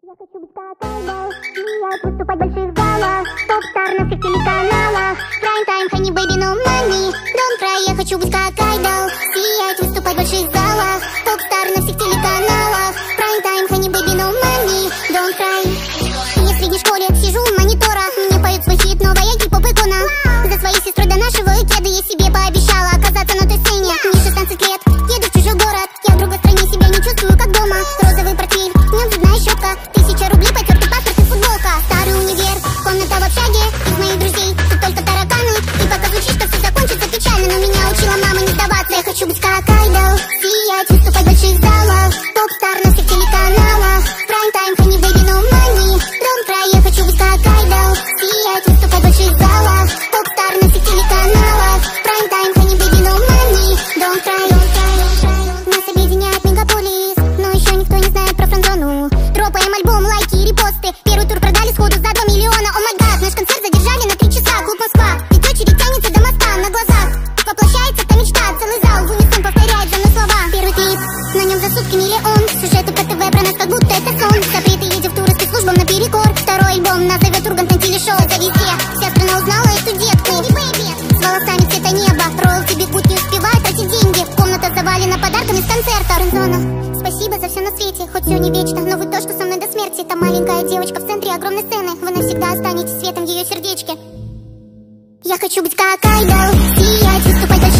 Я хочу быть как айдол, сиять, выступать в больших залах, топ-стар на всех телеканалах. Прайм-тайм, honey, baby, no money, don't cry. Я хочу быть как айдол, сиять, выступать в больших залах, топ-стар на всех телеканалах. Прайм-тайм, honey, baby, no money, don't cry. Я в средней школе сижу у монитора, мне поют свой хит, новая гип-поп-икона. За своей сестрой донашиваю кеды, я себе пообещала оказаться на той сцене. Мне 16 лет, еду в чужой город, я в другой стране себя не чувствую как дома. Розовый портфель, в нем зубная щетка, 1000 рублей, потертый паспорт и футболка. Старый универ, комната в общаге, из моих друзей тут только тараканы. И пока звучит, что все закончится печально, но меня учила мама не сдаваться. Я хочу быть как айдол, сиять, выступать в больших залах, топ-стар на всех телеканалах. Прайм-тайм, honey, baby, no money, don't cry. Я хочу быть как айдол, сиять, выступать в больших залах, топ-стар на всех телеканалах. Прайм-тайм, honey, baby, no money, don't cry. Нас объединяет мегаполис, но еще никто не знает про френдзону. Дропаем альбом, лайки и репосты, первый тур продали сходу за 2 миллиона. О май гад, наш концерт задержали на 3 часа. Клуб Москва, ведь очередь тянется до моста. На глазах воплощается та мечта, целый зал в унисон повторяет за мной слова. Первый клип, на нем за сутки миллион, сюжеты по ТВ про нас как будто это сон. Запреты едем в туры спецслужбам наперекор. Второй альбом назовет Ургант на телешоу. Это везде, вся страна узнала эту детку. С волосами цвета неба, роялти бегут, не успевают тратить деньги. Комната завалена подарками с концерта. Френдзона, спасибо за все на свете, хоть все не вечно, но вы то, что со мной до смерти. Та маленькая девочка в центре огромной сцены, вы навсегда останетесь светом в ее сердечке. Я хочу быть как айдол, сиять, выступать в больших